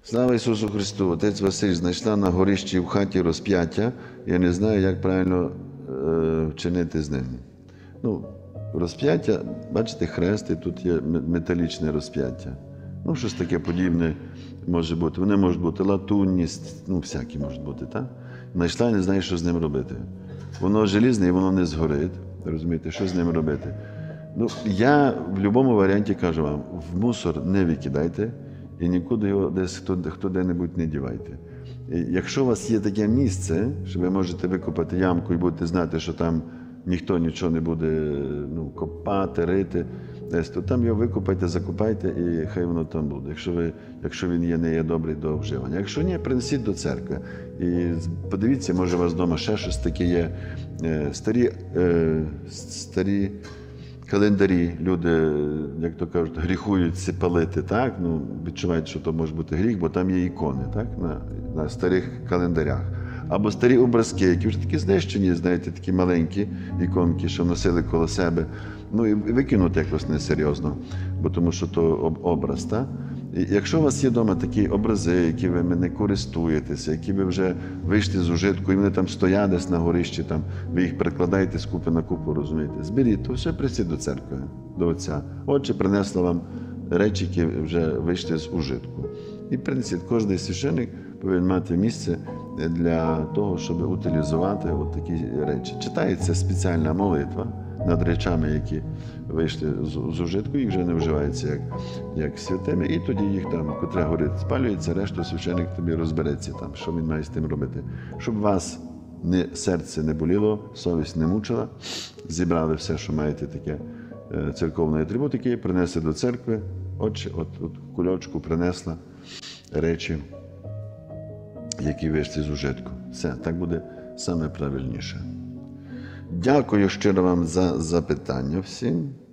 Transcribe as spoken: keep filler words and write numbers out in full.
Слава Ісусу Христу! Отець Василь знайшла на горищі в хаті розп'яття. Я не знаю, як правильно е, вчинити з ним. Ну, розп'яття, бачите, хрест, і тут є металічне розп'яття. Ну, щось таке подібне може бути. Вони можуть бути латунні, ну, всякі можуть бути, так? Знайшла і не знає, що з ним робити. Воно желізне і воно не згорить. Розумієте, що з ним робити? Ну, я в будь-якому варіанті кажу вам, в мусор не викидайте і нікуди його десь хто, хто де-небудь не дівайте. І якщо у вас є таке місце, що ви можете викопати ямку і будете знати, що там ніхто нічого не буде ну, копати, рити, десь, то там його викопайте, закопайте і хай воно там буде, якщо, ви, якщо він є, не є добрий до вживання. Якщо ні, принесіть до церкви. І подивіться, може у вас вдома ще щось таке є. Старі, старі календарі, люди, як то кажуть, гріхують палити, так? Ну, відчувають, що то може бути гріх, бо там є ікони, так? На, на старих календарях. Або старі образки, які вже такі знищені, знаєте, такі маленькі іконки, що носили коло себе. Ну і викинути якось несерйозно, бо тому що то образ, так? І якщо у вас є вдома такі образи, які ви не користуєтеся, які ви вже вийшли з ужитку, і вони там стоять десь на горищі, там, ви їх перекладаєте з купи на купу, розумієте, зберіть, то все присіть до церкви, до Отця. Отче принесла вам речі, які вже вийшли з ужитку. І принесіть, кожен священник повинен мати місце для того, щоб утилізувати от такі речі. Читається спеціальна молитва над речами, які вийшли з ужитку, їх вже не вживаються як, як святими, і тоді їх там, котре горить, спалюється, решту священник тобі розбереться там, що він має з тим робити. Щоб вас не, серце не боліло, совість не мучила, зібрали все, що маєте таке церковної атрибутики, принесли до церкви, отче, от, от кульочку принесла речі, які вийшли з ужитку. Все, так буде саме правильніше. Дякую щиро вам за запитання всім.